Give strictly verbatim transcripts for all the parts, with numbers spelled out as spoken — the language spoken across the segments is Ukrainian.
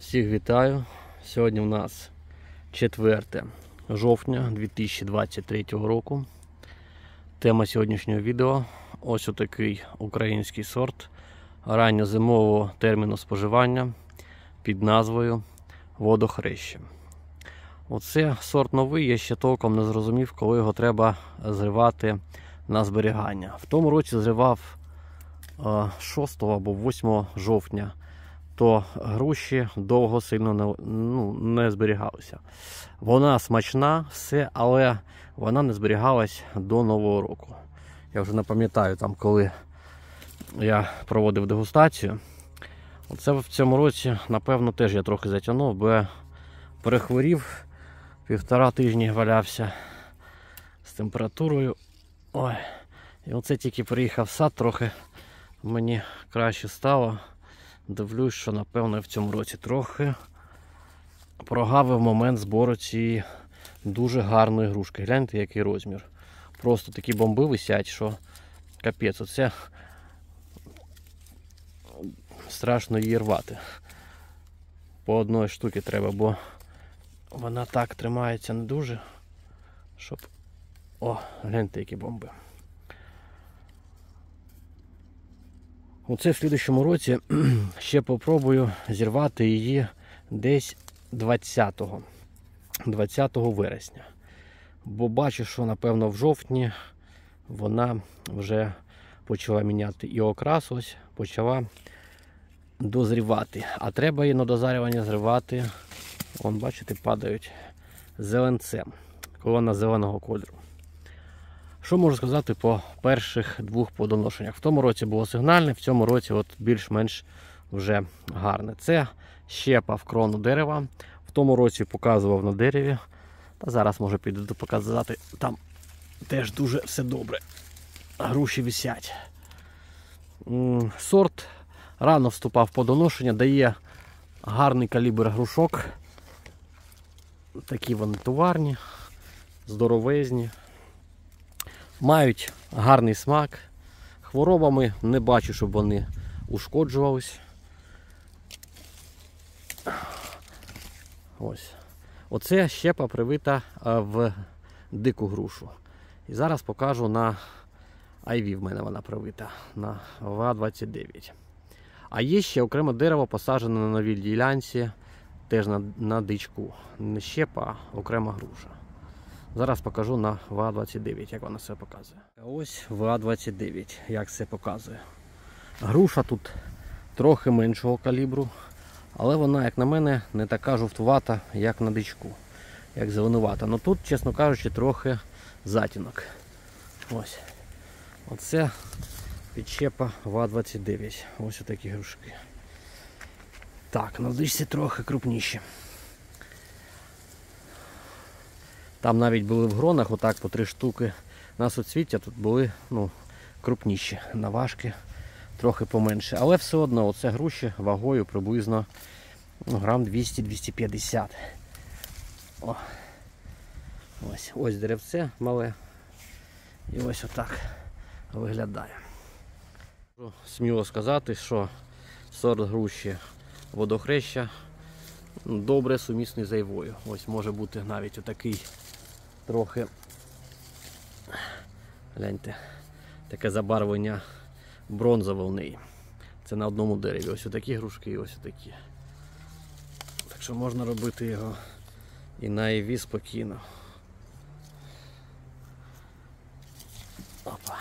Всіх вітаю! Сьогодні у нас четверте жовтня дві тисячі двадцять третього року. Тема сьогоднішнього відео – ось отакий український сорт ранньозимового терміну споживання під назвою водохреще. Оце сорт новий, я ще толком не зрозумів, коли його треба зривати на зберігання. В тому році зривав шостого або восьмого жовтня. То груші довго сильно не, ну, не зберігалися. Вона смачна, все, але вона не зберігалась до Нового року. Я вже не пам'ятаю, там, коли я проводив дегустацію. Оце в цьому році, напевно, теж я трохи затягнув, бо я перехворів, півтора тижні валявся з температурою. Ой. І оце тільки приїхав в сад, трохи мені краще стало. Дивлюсь, що, напевно, в цьому році трохи прогавив момент збору цієї дуже гарної грушки. Гляньте, який розмір. Просто такі бомби висять, що капець. Оце страшно її рвати. По одної штуки треба, бо вона так тримається не дуже, щоб... О, гляньте, які бомби. Оце в слідущому році ще попробую зірвати її десь двадцятого вересня. Бо бачу, що, напевно, в жовтні вона вже почала міняти і окрас, ось, почала дозрівати. А треба її на дозарювання зривати, вон, бачите, падають зеленцем, коли вона зеленого кольору. Що можу сказати по перших двох плодоношеннях? В тому році було сигнальне, в цьому році от більш-менш вже гарне. Це щепа в крону дерева. В тому році показував на дереві. Та зараз можу піду показати. Там теж дуже все добре. Груші висять. Сорт рано вступав в плодоношення, дає гарний калібр грушок. Такі вони товарні, здоровезні. Мають гарний смак. Хворобами не бачу, щоб вони ушкоджувались. Ось. Оце щепа привита в дику грушу. І зараз покажу на айві, в мене вона привита, на ва двадцять дев'ять. А є ще окреме дерево посаджене на новій ділянці, теж на, на дичку. Не щепа, а окрема груша. Зараз покажу на ва двадцять дев'ять, як вона все показує. Ось ва двадцять дев'ять, як все показує. Груша тут трохи меншого калібру, але вона, як на мене, не така жовтувата, як на дичку, як зеленувата. Ну тут, чесно кажучи, трохи затінок. Ось. Оце підщепа ва двадцять дев'ять. Ось отакі грушки. Так, на дичці трохи крупніші. Там навіть були в гронах, отак по три штуки на суцвіття, тут були, ну, крупніші, на важки трохи поменше. Але все одно оце груші вагою приблизно, ну, грам двісті — двісті п'ятдесят. О. Ось, ось деревце мале. І ось отак виглядає. Можу сміло сказати, що сорт груші водохреща добре сумісний з айвою. Ось може бути навіть отакий трохи, гляньте, таке забарвлення бронзове в неї. Це на одному дереві. Ось отакі грушки і ось отакі. Так що можна робити його і на айві спокійно. Опа.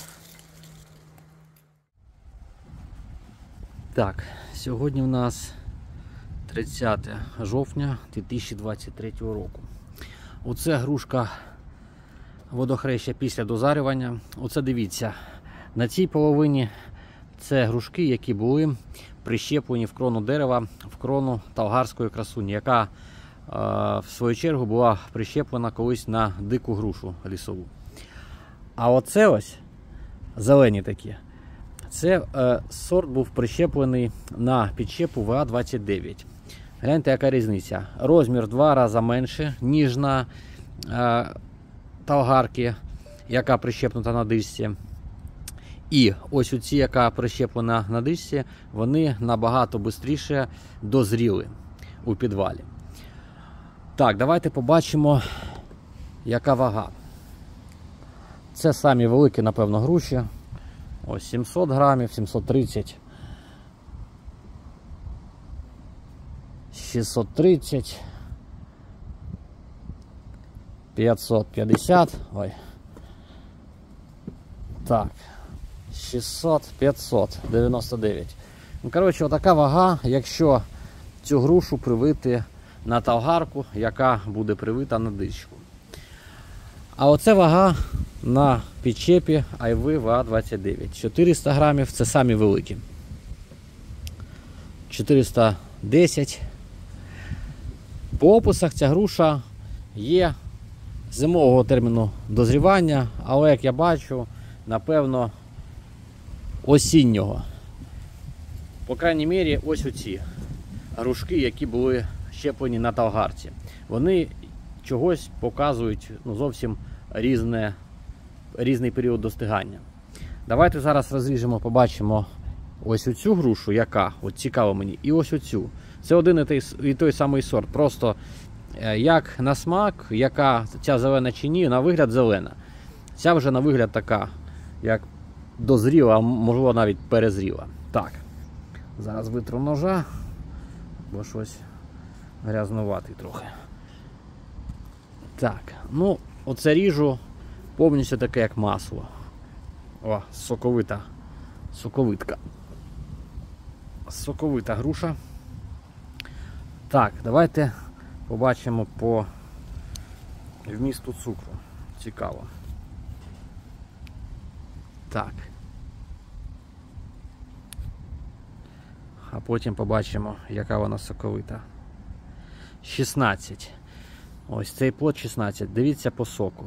Так, сьогодні в нас тридцяте жовтня дві тисячі двадцять третього року. Оце грушка водохреща після дозарювання. Оце дивіться, на цій половині це грушки, які були прищеплені в крону дерева, в крону талгарської красуні, яка е, в свою чергу була прищеплена колись на дику грушу лісову. А оце ось, зелені такі, це е, сорт був прищеплений на підщепу ва двадцять дев'ять. Гляньте, яка різниця. Розмір в два рази менше, ніж на е, талгарки, яка прищепнута на дишці. І ось оці, яка прищеплена на дишці, вони набагато швидше дозріли. у підвалі. Так, давайте побачимо, яка вага. Це самі великі, напевно, груші. Ось сімсот грамів, сімсот тридцять. шістсот тридцять. п'ятсот п'ятдесят. Ой. Так. шістсот, п'ятсот дев'яносто дев'ять. Ну, коротше, отака вага, якщо цю грушу привити на тавгарку, яка буде привита на дичку. А оце вага на підчепі Айви ВА двадцять дев'ять. чотириста грамів, це самі великі. чотириста десять. По описах ця груша є зимового терміну дозрівання, але, як я бачу, напевно, осіннього. По крайній мірі, ось оці грушки, які були щеплені на тавгарці. Вони чогось показують, ну, зовсім різне, різний період достигання. Давайте зараз розріжемо, побачимо ось оцю грушу, яка, от цікаво мені, і ось оцю. Це один і той, і той самий сорт. Просто як на смак, яка ця зелена чи ні, на вигляд зелена. Ця вже на вигляд така, як дозріла, а можливо навіть перезріла. Так, зараз витру ножа, бо щось грязнуватий трохи. Так, ну, оце ріжу повністю таке, як масло. О, соковита, соковитка. Соковита груша. Так, давайте побачимо по вмісту цукру. Цікаво. Так. А потім побачимо, яка вона соковита. шістнадцять. Ось цей плод шістнадцять. Дивіться по соку.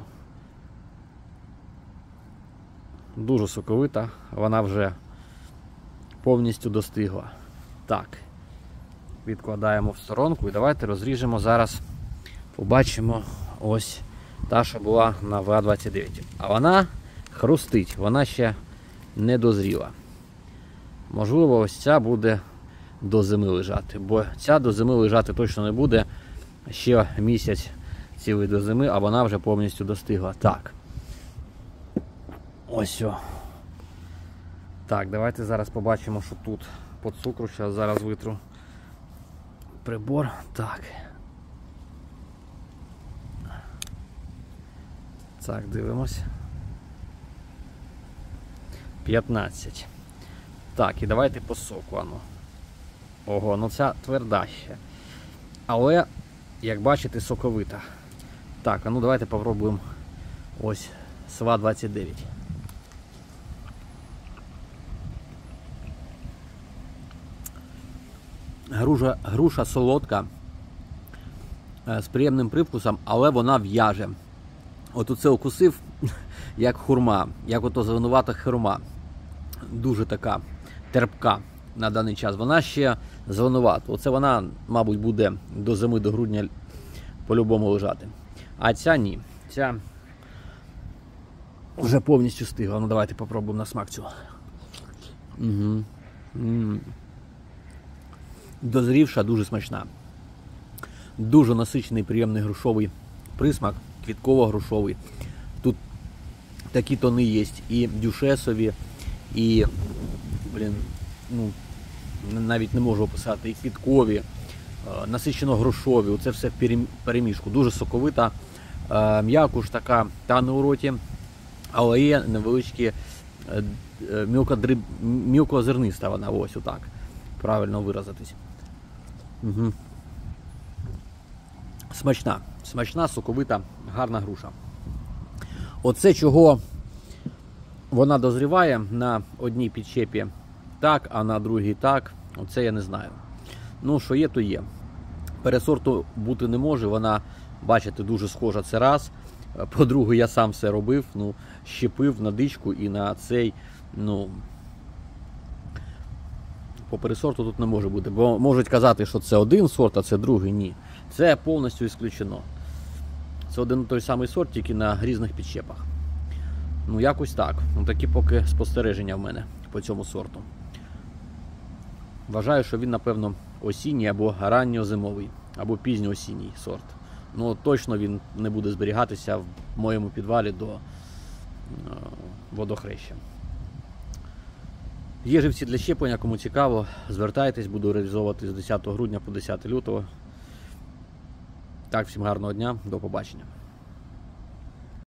Дуже соковита. Вона вже повністю достигла. Так. Відкладаємо в сторонку і давайте розріжемо зараз. Побачимо ось та, що була на ВА двадцять дев'ять. А вона хрустить, вона ще не дозріла. Можливо, ось ця буде до зими лежати, бо ця до зими лежати точно не буде. Ще місяць цілий до зими, а вона вже повністю достигла. Так. Ось о. Так, давайте зараз побачимо, що тут по цукру. Зараз, зараз витру прибор. Так. Так, дивимось. п'ятнадцять. Так, і давайте по соку. Ану. Ого, ну ця тверда ще. Але, як бачите, соковита. Так, а ну давайте попробуємо ось СВА двадцять дев'ять. Груша, груша солодка, з приємним привкусом, але вона в'яже. От оце укусив, як хурма, як ото зеленувата хурма. Дуже така терпка на даний час. Вона ще зеленувата. Оце вона, мабуть, буде до зими, до грудня по-любому лежати. А ця ні. Ця вже повністю стигла. Ну давайте попробуємо на смак цю. Угу. М-м. Дозрівша, дуже смачна. Дуже насичений, приємний грушовий присмак, квітково-грушовий. Тут такі тони є і дюшесові, і, блін, ну, навіть не можу описати, і квіткові, насичено-грушові. Оце все в перемішку. Дуже соковита, м'якуш така, та на у роті, але є невеличкі мілкозерниста вона, ось отак. Правильно виразитись. Угу. Смачна, смачна, соковита, гарна груша. Оце чого вона дозріває на одній підчепі так, а на другій так, оце я не знаю. Ну, що є, то є. Пересорту бути не може, вона, бачите, дуже схожа, це раз. По-друге, я сам все робив, ну, щепив на дичку і на цей, ну, по пересорту тут не може бути, бо можуть казати, що це один сорт, а це другий. Ні. Це повністю ісключено. Це один той самий сорт, тільки на різних підчепах. Ну, якось так. Ну, такі поки спостереження в мене по цьому сорту. Вважаю, що він, напевно, осінній або ранньозимовий, або пізньоосінній сорт. Ну, точно він не буде зберігатися в моєму підвалі до водохреща. Є живці для щеплення, кому цікаво, звертайтесь, буду реалізовувати з десятого грудня по десяте лютого. Так, всім гарного дня, до побачення.